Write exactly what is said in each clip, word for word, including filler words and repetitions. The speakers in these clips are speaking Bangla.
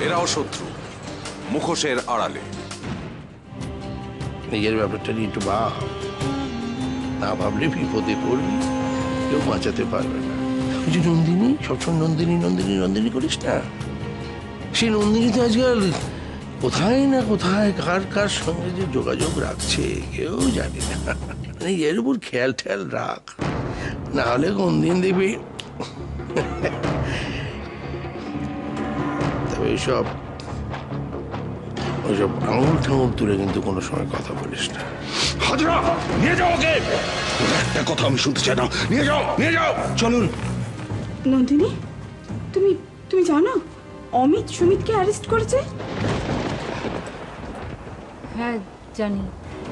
এরাও শত্রু, মুখোশের আড়ালে। নিজের ব্যাপারটা নিয়ে একটু ভাব, না ভাবলে বিপদে পড়বি, কেউ বাঁচাতে পারবে না। ওই যে নন্দিনী, সবসময় নন্দিনী নন্দিনী নন্দিনী করিস না, সেই নন্দিনী তো আজকাল কোথায় না কোথায় কার কার সঙ্গে যে যোগাযোগ রাখছে কেউ জানে না। নিজের উপর খেয়াল ঠেয়াল রাখ, না হলে কোন দিন দেখবি। তবে এইসব ওইসব আঙুল ঠাঙুল তুলে কিন্তু কোনো সময় কথা বলিস না। হাজরা, নিয়ে যাও ওকে। একটা কথা আমি শুনতে চাই না। নিয়ে যাও, নিয়ে যাও, চলুন। নন্দিনী, তুমি তুমি জানো অমিত সুমিতকে অ্যারেস্ট করেছে? হ্যাঁ জানি।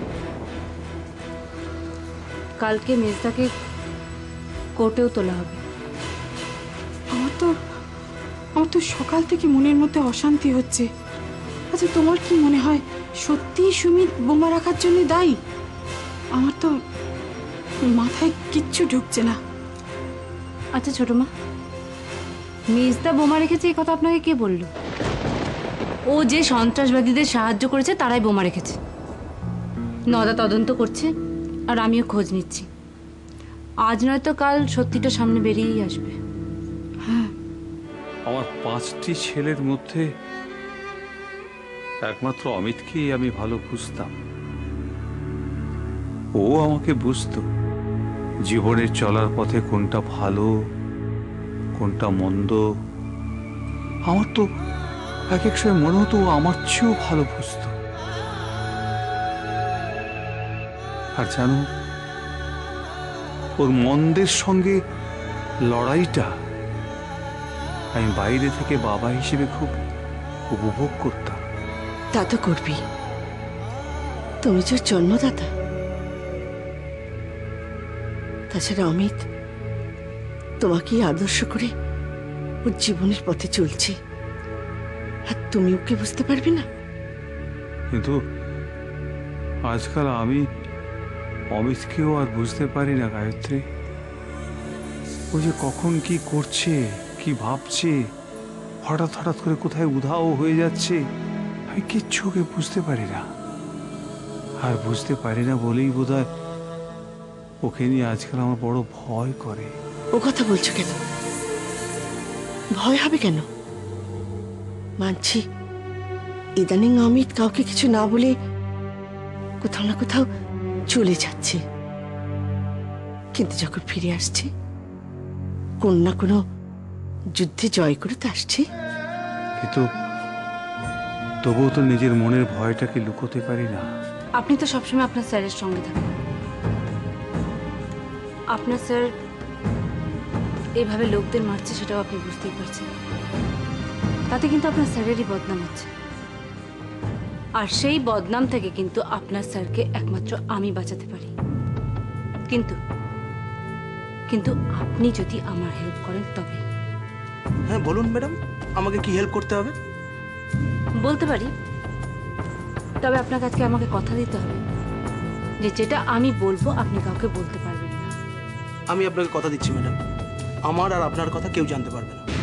কালকে মেজদাকে কোর্টেও তোলা হবে। আমার তো আমার তো সকাল থেকে মনের মধ্যে অশান্তি হচ্ছে। আচ্ছা, তোমার কি মনে হয় সত্যি সুমিত বোমা রাখার জন্য দায়ী? আমার তো মাথায় কিচ্ছু ঢুকছে না। আচ্ছা ছোট মা, মেজদা বোমা রেখেছে এই কথা আপনাকে কে বলল? ও যে সন্ত্রাসবাদীদের সাহায্য করেছে তারাই বোমা রেখেছে। নদা তদন্ত করছে আর আমিও খোঁজ নিচ্ছি। আজ নয়তো কাল সত্যিটা সামনে বেরিয়েই আসবে। হ্যাঁ, আমার পাঁচটি ছেলের মধ্যে একমাত্র অমিতকেই আমি ভালো বুঝতাম। ও আমাকে বুঝতো জীবনের চলার পথে কোনটা ভালো কোনটা মন্দ। আমার তো এক এক সময় মনে হতো ও আমার চেয়েও ভালো বুঝতো। আর জানো, ওর মন্দের সঙ্গে লড়াইটা আমি বাইরে থেকে বাবা হিসেবে খুব উপভোগ করতাম। তা তো করবি, তুমি যে জন্মদাতা। তাছাড়া অমিত তোমাকেই আদর্শ করে ওর জীবনের পথে চলছে, আর তুমি ওকে বুঝতে পারবে না। কিন্তু আজকাল আমি অমিতকেও আর বুঝতে পারি না গায়ত্রী। ও যে কখন কি করছে, কি ভাবছে, হঠাৎ হঠাৎ করে কোথায় উধাও হয়ে যাচ্ছে, আমি কিচ্ছু ওকে বুঝতে পারি না। আর বুঝতে পারি না বলেই বোধহয় ওকে নিয়ে আজকাল আমার বড় ভয় করে। ও কথা বলছো কেন? ভয় হবে কেন? মানছি ইদানিং অমিত কাউকে কিছু না বলে কোথাও না কোথাও চলে যাচ্ছে, কিন্তু যখন ফিরে আসছে কোন না কোনো যুদ্ধে জয় করে তো আসছে। কিন্তু তবুও তো নিজের মনের ভয়টাকে লুকোতে পারি না। আপনি তো সবসময় আপনার স্যারের সঙ্গে থাকেন। আপনার স্যার এভাবে লোকদের মারছে সেটাও আপনি বুঝতেই পারছেন। তাতে কিন্তু আপনার স্যারেরই বদনাম হচ্ছে, আর সেই বদনাম থেকে কিন্তু আপনার স্যারকে একমাত্র আমি বাঁচাতে পারি। কিন্তু কিন্তু আপনি যদি আমার হেল্প করেন তবে। হ্যাঁ বলুন ম্যাডাম, আমাকে কি হেল্প করতে হবে? বলতে পারি, তবে আপনার কাছে আমাকে কথা দিতে হবে যে যেটা আমি বলবো আপনি কাউকে বলতে পারবেন না। আমি আপনাকে কথা দিচ্ছি ম্যাডাম, আমার আর আপনার কথা কেউ জানতে পারবে না।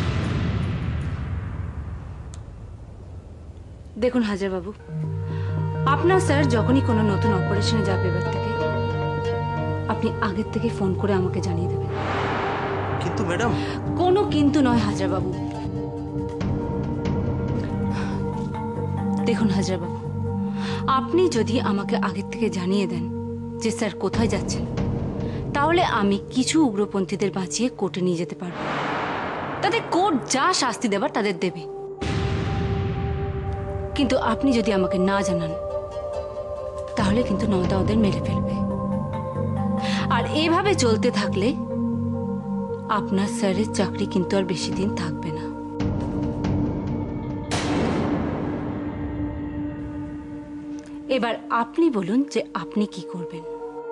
দেখুন হাজার বাবু, আপনার স্যার যখনই কোনো নতুন অপারেশনে যাবে এবার থেকে আপনি আগের থেকে ফোন করে আমাকে জানিয়ে দেবেন। কিন্তু ম্যাডাম। কোনো কিন্তু নয় হাজার বাবু। দেখুন হাজার বাবু, আপনি যদি আমাকে আগের থেকে জানিয়ে দেন যে স্যার কোথায় যাচ্ছেন, তাহলে আমি কিছু উগ্রপন্থীদের বাঁচিয়ে কোর্টে নিয়ে যেতে পারবো। তাদের কোর্ট যা শাস্তি দেবার তাদের দেবে। কিন্তু আপনি যদি আমাকে না জানান তাহলে কিন্তু নওদা ওদের মেরে ফেলবে। আর এভাবে চলতে থাকলে আপনার স্যারের চাকরি কিন্তু আর বেশি দিন থাকবে না। এবার আপনি বলুন যে আপনি কি করবেন।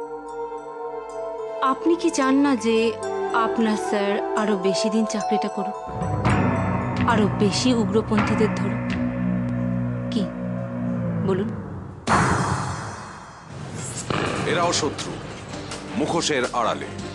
আপনি কি চান না যে আপনার স্যার আরো বেশি দিন চাকরিটা করুক, আরো বেশি উগ্রপন্থীদের ধরুক? কি বলুন? এরাও শত্রু, মুখোশের আড়ালে।